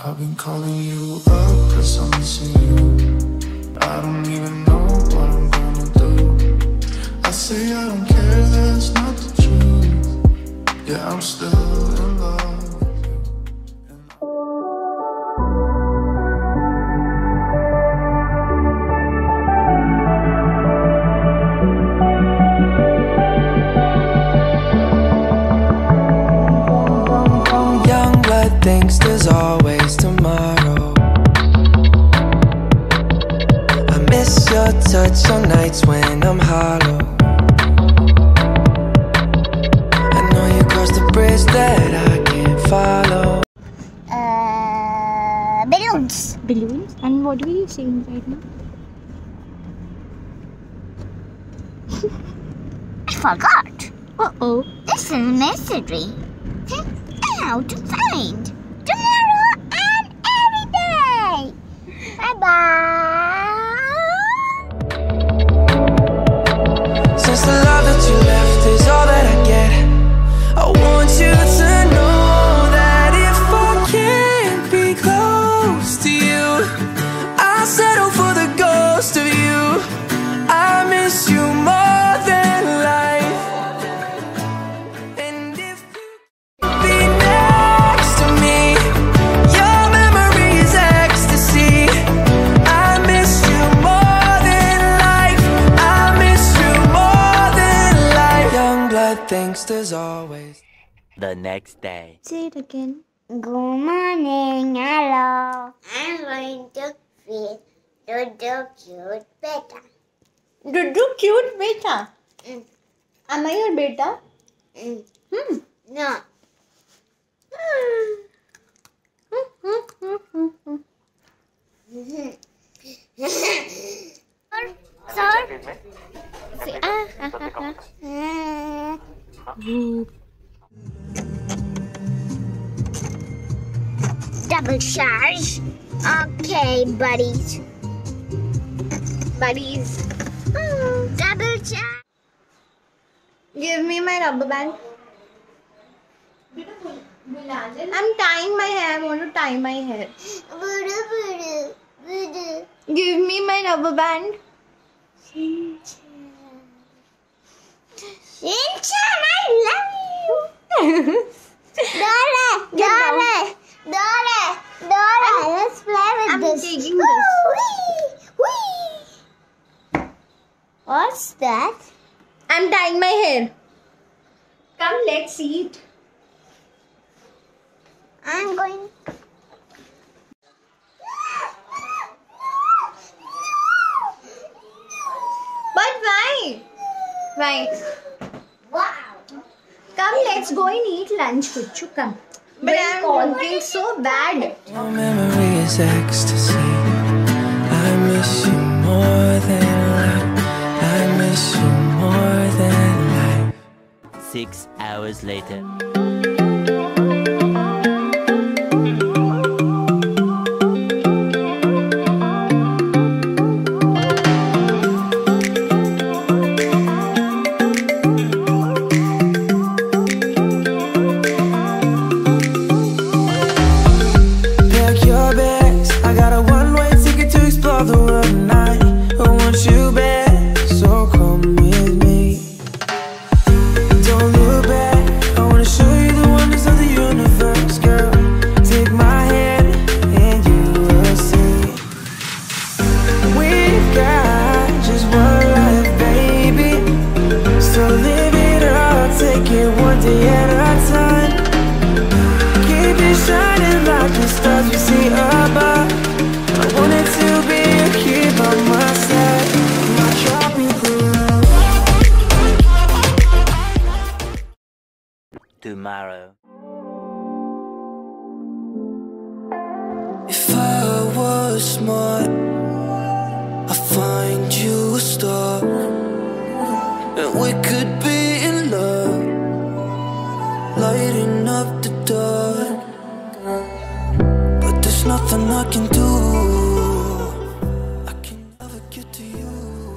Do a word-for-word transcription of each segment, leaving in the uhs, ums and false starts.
I've been calling you up cause I'm missing you. I don't even know what I'm gonna do. I say I don't care, that's not the truth. Yeah, I'm still in love with you. Young blood thinks there's always tomorrow. I miss your touch on nights when I'm hollow. I know you crossed the bridge that I can't follow. Uh, balloons. Balloons? And what were you saying right now? I forgot. Uh-oh. This is a mystery. How to find tomorrow and every day. Bye bye. Since the love that you left is all that I get, I want you to know that if I can't be close to you, I'll settle for the ghost of you. I miss you more than life. And if you be next to me, your memory is ecstasy. I miss you more than life. I miss you more than life. Young blood thinks there's always the next day. Say it again. Good morning, hello. I'm going to feed Dodo cute beta. Dudu cute beta. Mm. Am I your beta? Mm. Hmm. No. Sir? Say, ah, ah, ah, ah. Double charge. Okay, buddies. Buddies. Mm, double charge. Give me my rubber band. I'm tying my hair. I want to tie my hair. Voodoo, voodoo, voodoo. Give me my rubber band. Inchan, I love you. Dora, Get Dora, Dora, Dora. Let's play with I'm this. taking Woo, this. wee, wee. What's that? I'm tying my hair. Come, let's eat. I'm going. But why? Why? Wow. Come, let's go and eat lunch, Kuchu. Come. But I'm talking so bad. your memory is ecstasy. I miss you more than life. I miss you more than life. Six hours later. Pack your bags. I got a one-way ticket to explore the world tonight. I want you back, so come with me. Don't look back. I wanna show you the wonders of the universe, girl. Take my hand and you will see. We've got just one life, baby. So live it up, take it one day at a time. Keep it shining like the stars we see above. I wanted to be here by my side, my tropical love. Tomorrow. If I was smart, I'd find you a star, and we could be in love, lighting up the dark. But there's nothing I can do. I can never get to you.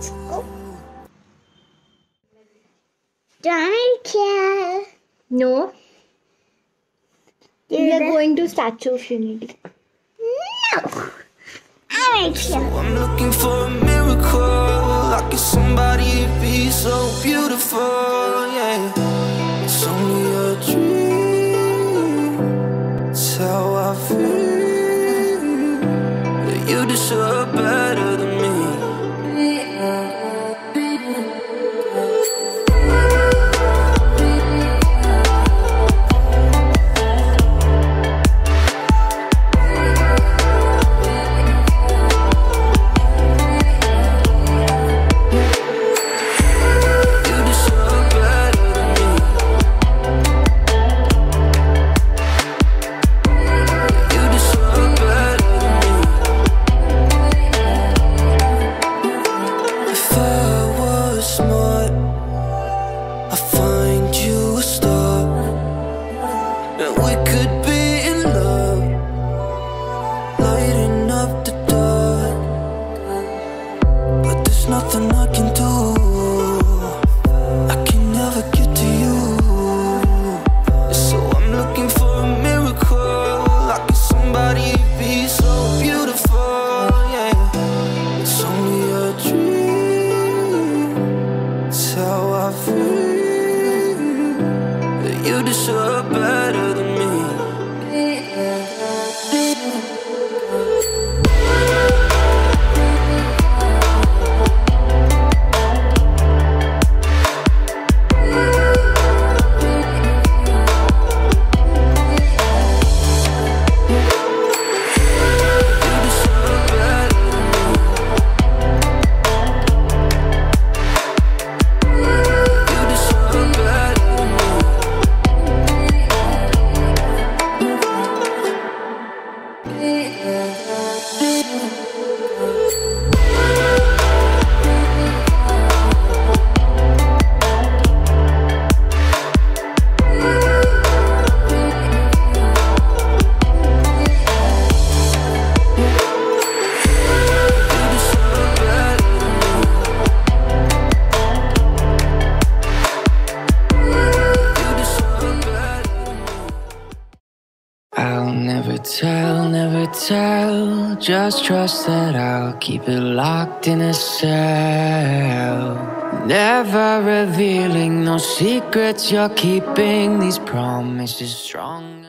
Don't care. No. We Yeah. are going to Statue of Unity. I make you. I'm looking for a miracle, like it's somebody to be so beautiful, yeah. It's only a dream, it's how I feel, that you deserve better than me. Nothing I can do, I can never get to you. So I'm looking for a miracle, like it's somebody to be so beautiful, yeah. It's only a dream, it's how I feel, that you deserve better than me. I'll never tell, never tell. Just trust that I'll keep it locked in a cell. Never revealing no secrets you're keeping. These promises strong.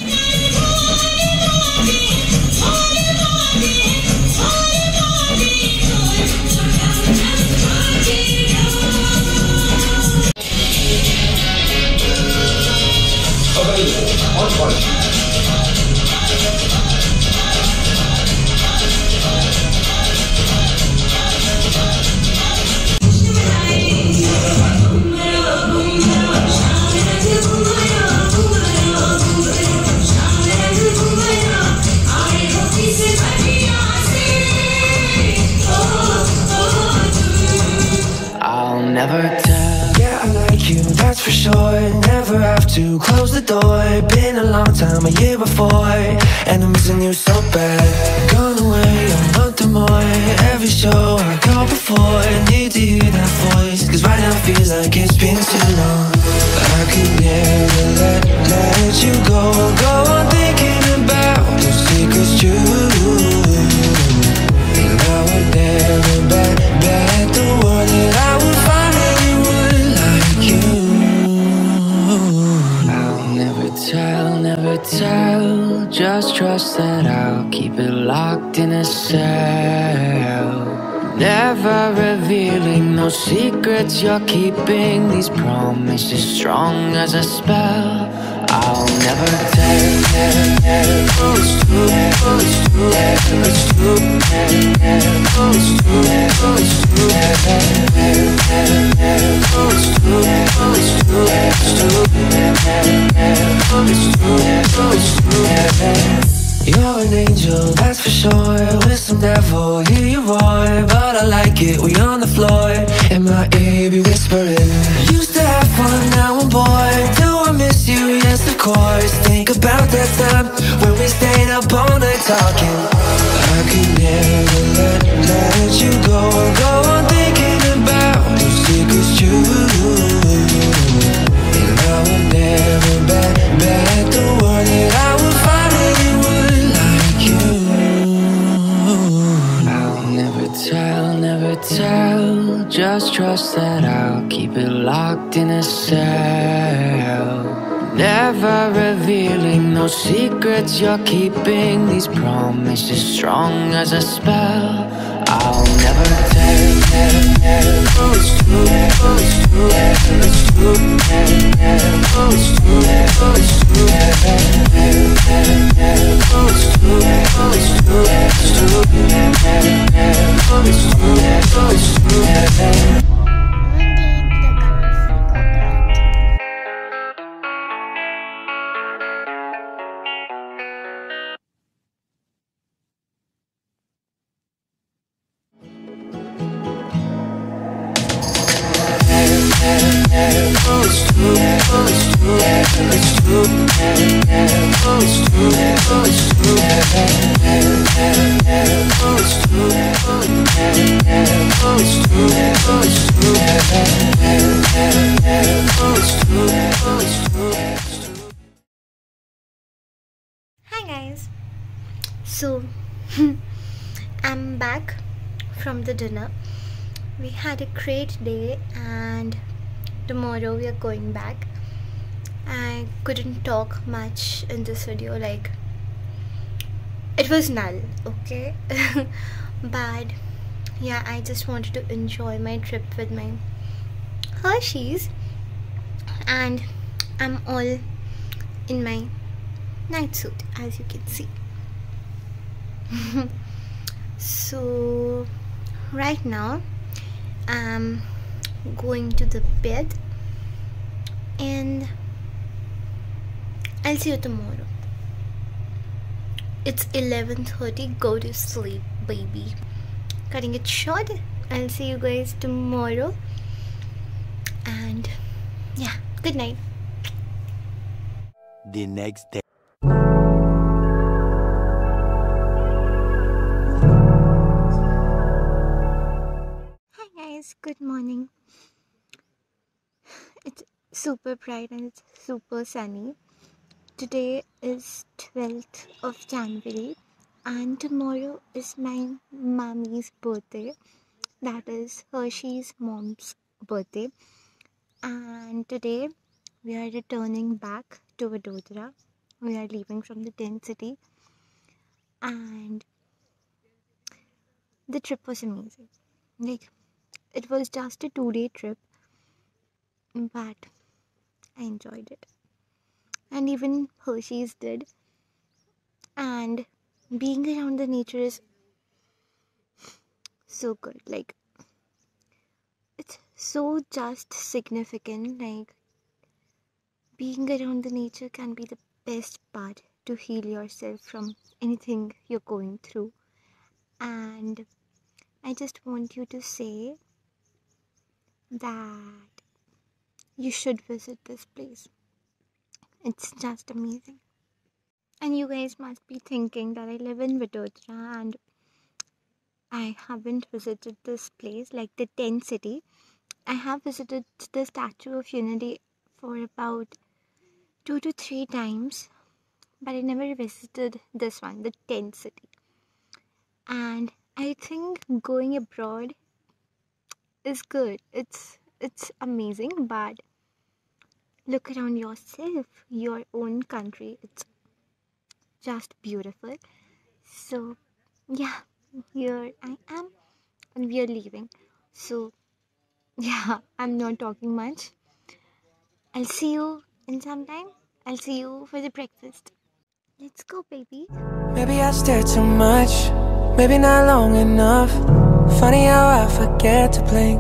Never tell. Yeah, I like you, that's for sure. Never have to close the door. Been a long time, a year before, and I'm missing you so bad. Gone away a month or more. Every show I go before, need to hear that voice, cause right now feels like it's been too long. I could never let, let you go. Go on thinking about those secrets true, and I would never bet, bet the world that I would find tell, never tell. Just trust that I'll keep it locked in a cell. Never revealing no secrets you're keeping. These promises strong as a spell. I'll never tell, never tell. Oh, it's true, oh, it's true, it's true, oh, it's true, oh, it's true, oh, it's true, oh, it's true, it's true, oh, it's true, oh, it's true. You're an angel, that's for sure. With some devil, hear you roar. But I like it, we on the floor. In my ear, be whispering. Used to have fun, now I'm bored. Do I miss you? Yes, of course. Think about that time when we stayed up all night talking. I could never let, let you go. Go on thinking about those secrets true, and I would never bet, bet the world that I would find anyone like you. promise that I'll keep it locked in a cell, never revealing no secrets you're keeping. These promises strong as a spell. I'll never tell, tell, tell. Oh, it's true, oh, it's true, it's true, oh, it's true, oh, it's true, oh, it's true, oh, it's true, it's true, oh, it's true, oh, it's true. Hi guys, so I'm back from the dinner. We had a great day and tomorrow we are going back. I couldn't talk much in this video, like it was null, okay? But yeah, I just wanted to enjoy my trip with my Hershey's, and I'm all in my night suit, as you can see. So right now I'm going to the bed and I'll see you tomorrow. It's eleven thirty. Go to sleep, baby. Cutting it short. I'll see you guys tomorrow, and yeah, good night. The next day. Hi guys, good morning. It's super bright and it's super sunny. Today is twelfth of January and tomorrow is my mommy's birthday. That is Hershey's mom's birthday. And today we are returning back to Vadodara. We are leaving from the tent city. And the trip was amazing. Like, it was just a two-day trip, but I enjoyed it. And even Hershey's did. And being around the nature is so good. Like, it's so just significant. Like, being around the nature can be the best part to heal yourself from anything you're going through. And I just want you to say that you should visit this place. It's just amazing. And you guys must be thinking that I live in Vadodara and I haven't visited this place, like the tent city. I have visited the Statue of Unity for about two to three times, but I never visited this one, the tent city. And I think going abroad is good. It's it's amazing, but look around yourself, your own country. It's just beautiful. So yeah, here I am and we are leaving. So yeah, I'm not talking much. I'll see you in some time. I'll see you for the breakfast. Let's go, baby. Maybe I stare too much, maybe not long enough. Funny how I forget to blink.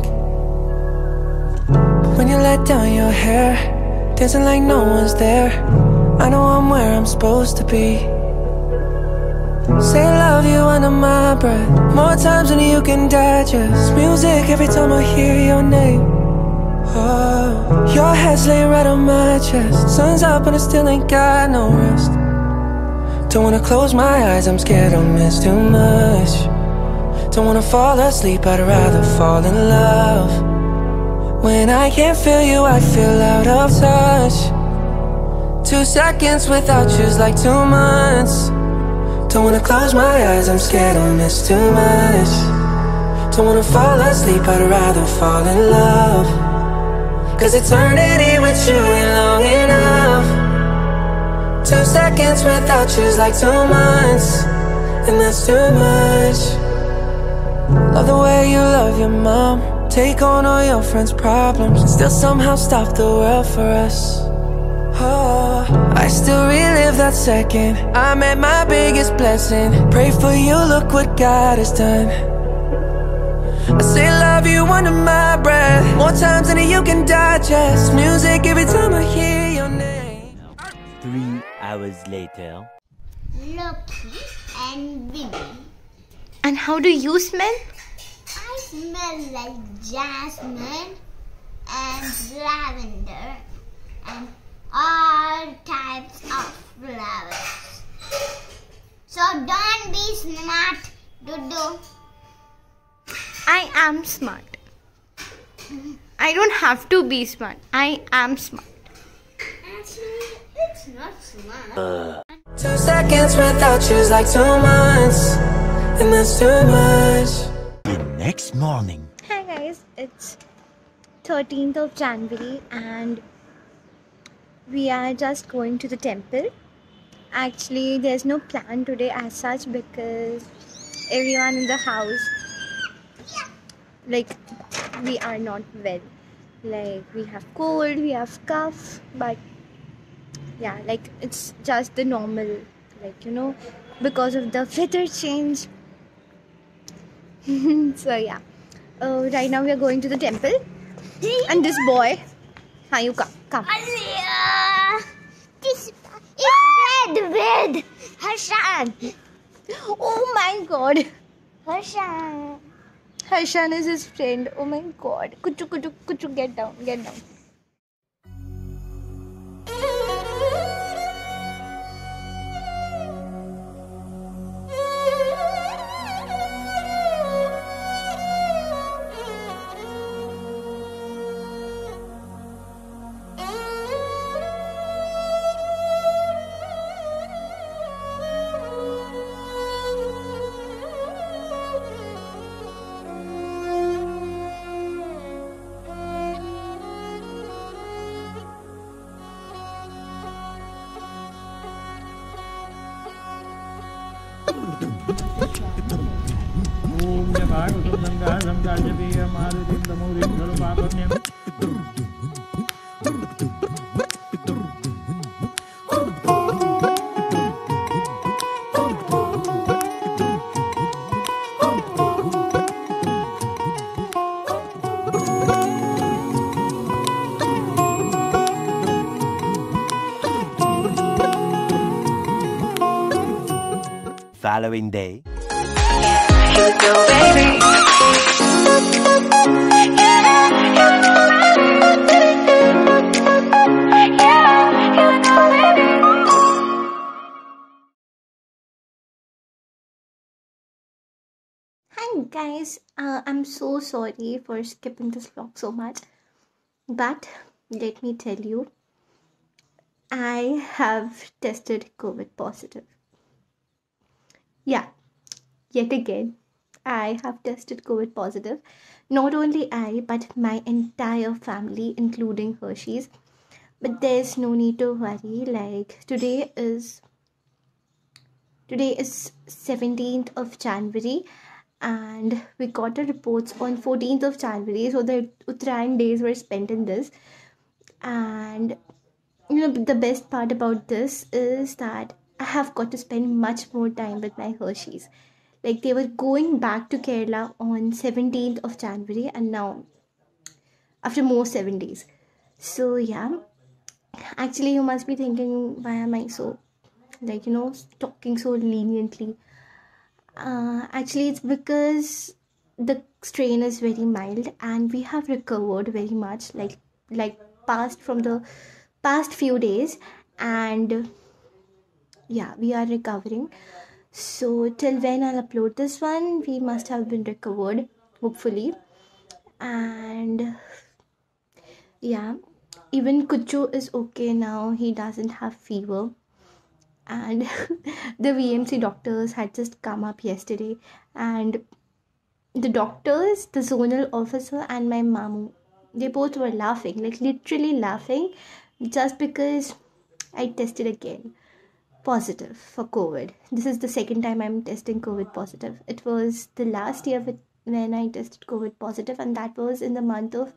When you let down your hair, dancing like no one's there. I know I'm where I'm supposed to be. Say I love you under my breath, more times than you can digest. Music every time I hear your name. Oh, your head's laying right on my chest. Sun's up and I still ain't got no rest. Don't wanna close my eyes, I'm scared I'll miss too much. Don't wanna fall asleep, I'd rather fall in love. When I can't feel you, I feel out of touch. Two seconds without you's like two months. Don't wanna close my eyes, I'm scared I'll miss too much. Don't wanna fall asleep, I'd rather fall in love. Cause eternity with you ain't long enough. Two seconds without you's like two months, and that's too much. Love the way you love your mom, take on all your friends' problems, and still somehow stop the world for us. Oh, I still relive that second I met my biggest blessing. Pray for you, look what God has done. I say love you under my breath, more times than you can digest. Music every time I hear your name. Three hours later. Loki and Vivi. And how do you smell? I smell like jasmine and lavender and all types of flowers. So don't be smart, Dudu. I am smart. I don't have to be smart. I am smart. Actually, it's not smart. Uh. Two seconds without you's like two months, and that's too much. The next morning. Hi guys, it's thirteenth of January and we are just going to the temple. Actually, there's no plan today as such because everyone in the house, like, we are not well. Like, we have cold, we have cough, but yeah, like, it's just the normal, like, you know, because of the weather change. So yeah, uh, right now we are going to the temple, and this boy, how you come, come. Alia, this is red, red. Harshan. Oh my god, Harshan. Harshan is his friend. Oh my god, kuchu kuchu kuchu, get down, get down. Following day. Here we go, baby. Hi guys, uh, I'm so sorry for skipping this vlog so much, but let me tell you, I have tested COVID positive. Yeah, yet again, I have tested COVID positive. Not only I, but my entire family, including Hershey's. But there's no need to worry. Like, today is today is seventeenth of January, and we got the reports on fourteenth of January. So the Uttarayan days were spent in this. And you know, the best part about this is that I have got to spend much more time with my Hershey's. Like, they were going back to Kerala on seventeenth of January, and now after more seven days. So yeah, actually you must be thinking, why am I so, like, you know, talking so leniently? Uh, actually, it's because the strain is very mild and we have recovered very much, like like past from the past few days, and yeah, we are recovering. So till when I'll upload this one, we must have been recovered, hopefully. And yeah, even Kuchu is okay now. He doesn't have fever. And the V M C doctors had just come up yesterday, and the doctors, the zonal officer, and my mamu, they both were laughing, like literally laughing, just because I tested again positive for COVID. This is the second time I'm testing COVID positive. It was the last year with, when I tested COVID positive, and that was in the month of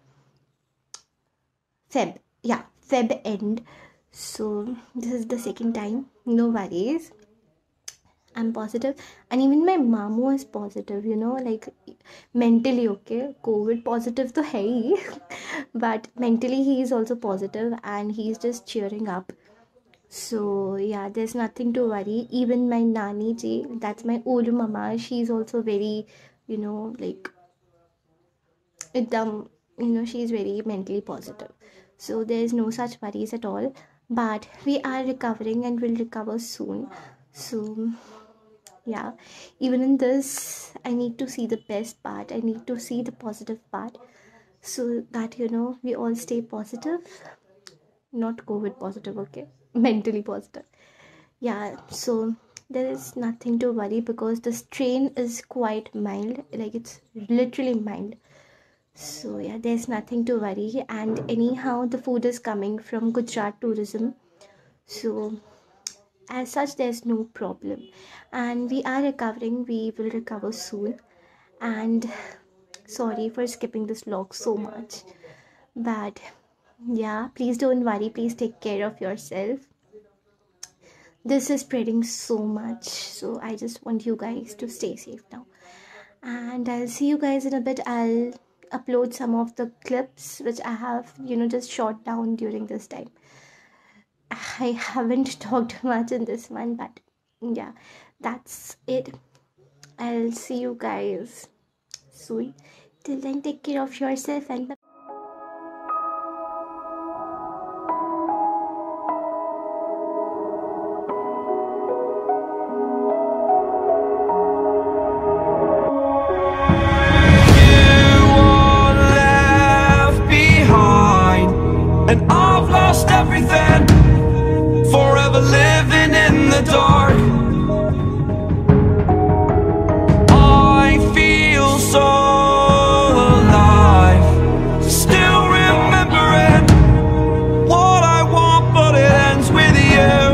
Feb. Yeah, Feb end. So this is the second time. No worries. I'm positive, and even my mom was positive, you know, like mentally, okay. COVID positive to hai, but mentally he is also positive and he's just cheering up. So yeah, there's nothing to worry. Even my nani ji, that's my old mama, she's also very, you know, like it um, you know, she's very mentally positive. So there's no such worries at all. But we are recovering and will recover soon. So yeah, even in this I need to see the best part, I need to see the positive part, so that, you know, we all stay positive. Not COVID positive, okay, mentally positive. Yeah, so there is nothing to worry because the strain is quite mild, like it's literally mild. So yeah, there's nothing to worry. And anyhow, the food is coming from Gujarat tourism, so as such there's no problem, and we are recovering, we will recover soon. And sorry for skipping this vlog so much, but yeah, please don't worry, please take care of yourself. This is spreading so much, so I just want you guys to stay safe now, and I'll see you guys in a bit. I'll upload some of the clips which I have, you know, just shot down during this time. I haven't talked much in this one, but yeah, that's it. I'll see you guys soon. Till then, take care of yourself and bye. Left behind, and I've lost everything, forever living in the dark. I feel so alive, still remembering what I want, but it ends with you.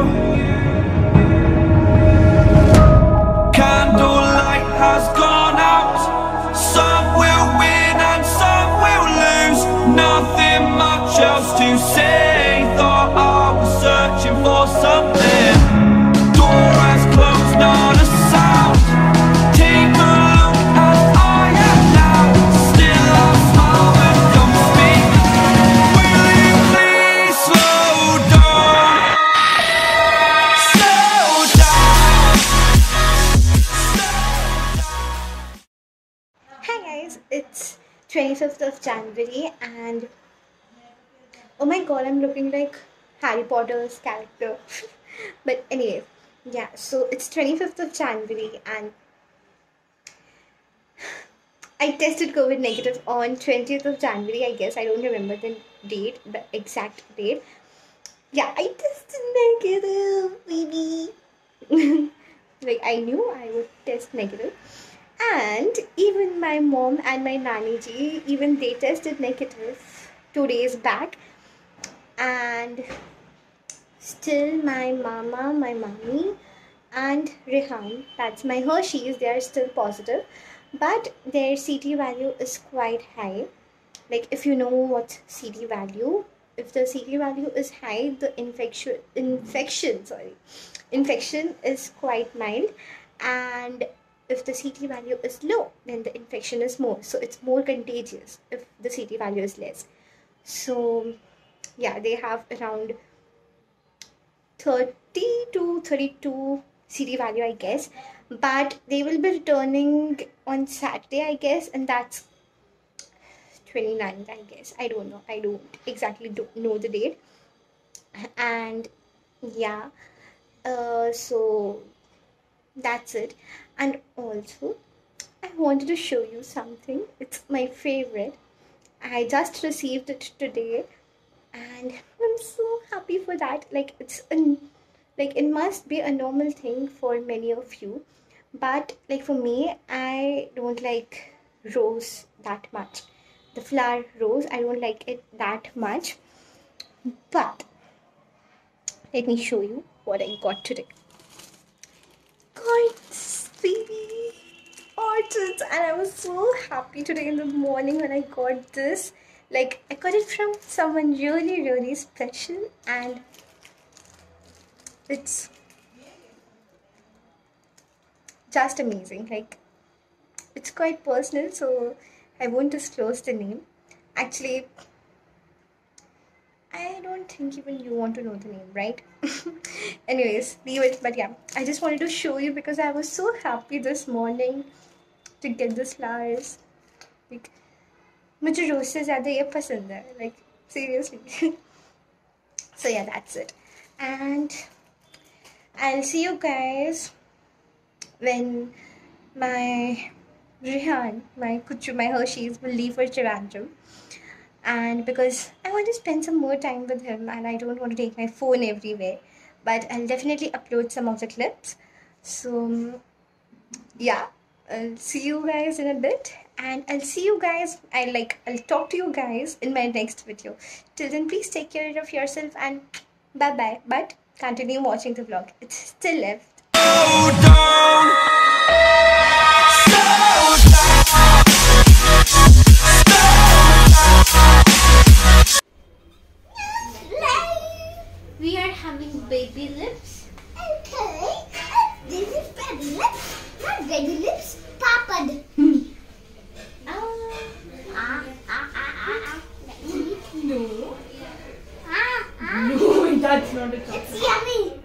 Candlelight has gone out, some will win and some will lose. Nothing much else to say, thought I was searching for something. Door has closed, not a sound. Take a look as I am now, still I smile but don't speak. Will you please slow down? Slow down. Hi guys, it's twenty-fifth of January, and oh my god, I'm looking like Harry Potter's character. But anyway, yeah, so it's twenty-fifth of January, and I tested COVID negative on twentieth of January, I guess. I don't remember the date, the exact date. Yeah, I tested negative, baby. Like, I knew I would test negative. And even my mom and my nanny ji, even they tested negative two days back. And still my mama, my mommy, and Rehan, that's my Hershey's, they are still positive. But their C T value is quite high. Like, if you know what's C T value, if the C T value is high, the infection, infection, sorry, infection is quite mild. And if the C T value is low, then the infection is more. So it's more contagious if the C T value is less. So yeah, they have around thirty to thirty-two C T value, I guess. But they will be returning on Saturday, I guess, and that's twenty-ninth, I guess. I don't know. I don't exactly don't know the date. And yeah, uh, so that's it. And also, I wanted to show you something. It's my favorite. I just received it today, and I'm so happy for that. Like, it's an like it must be a normal thing for many of you, but like for me, I don't like rose that much. The flower rose, I don't like it that much. But let me show you what I got today. Got three orchids, and I was so happy today in the morning when I got this. Like, I got it from someone really really special, and it's just amazing. Like, it's quite personal, so I won't disclose the name. Actually, I don't think even you want to know the name, right? Anyways, leave it. But yeah, I just wanted to show you because I was so happy this morning to get these flowers. Like, मुझे rose से ज़्यादा ये पसंद है. Like, seriously. So yeah, that's it. And I'll see you guys when my Rehan, my Kuchu, my Hershey's will leave for Trivandrum. And because I want to spend some more time with him and I don't want to take my phone everywhere, but I'll definitely upload some of the clips. So yeah, I'll see you guys in a bit, and I'll see you guys, I like I'll talk to you guys in my next video. Till then, please take care of yourself and bye bye. But continue watching the vlog, it's still left. We are having baby lips. Okay. This is baby lips. Not baby lips. Papa. Ah, ah, ah, ah, ah. No. Ah, ah. No, that's not a chocolate. It's yummy.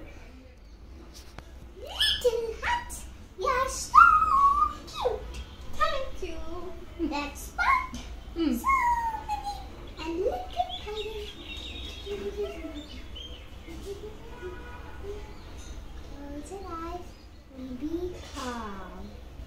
Little hut. You're so cute. Thank you. That's fun. Mm. So many and little tiny. Close your eyes and be calm.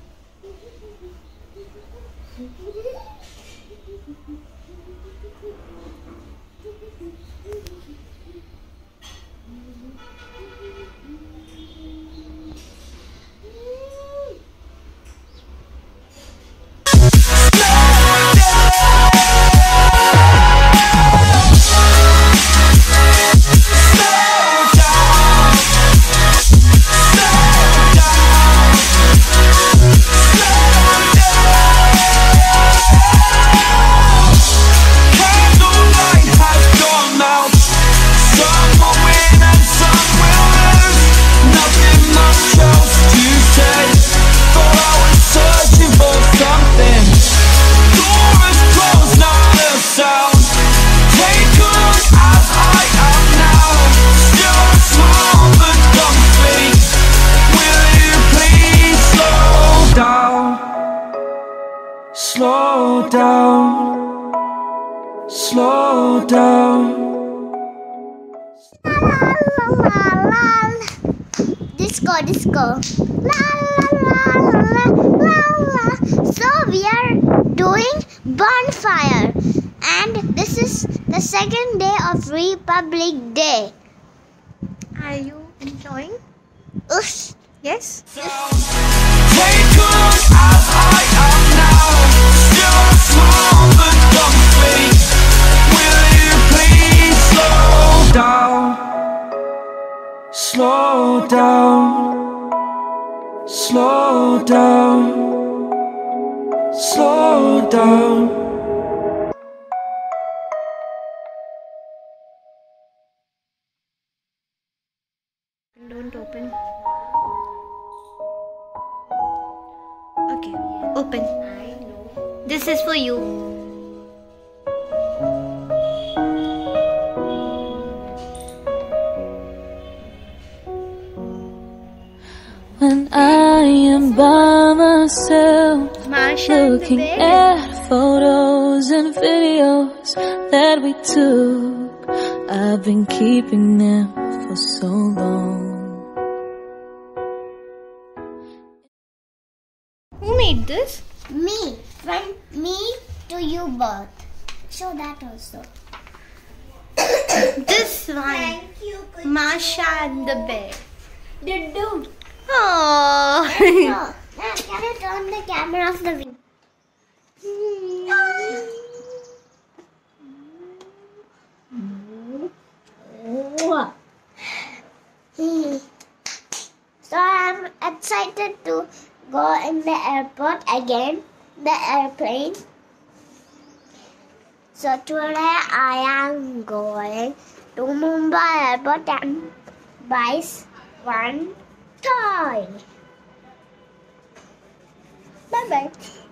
Slow down, slow down. La la la la. Disco, disco. La la la la la la. So we are doing bonfire, and this is the second day of Republic Day. Are you enjoying? Oosh. Yes? Take on as I am now. Still small but complete. Will you please slow down? Slow down. Slow down. Slow down. Don't open. Okay, open. This is for you. When I am by myself, Marsha, looking at photos and videos that we took, I've been keeping them for so long. Who made this? Me, from me to you both. Show that also. This one. Thank you. Marsha and the bear. Dudu. Oh. No. Now, can you turn the camera off the video? So I'm excited to go in the airport again, the airplane. So today I am going to Mumbai airport and buy one toy. Bye bye.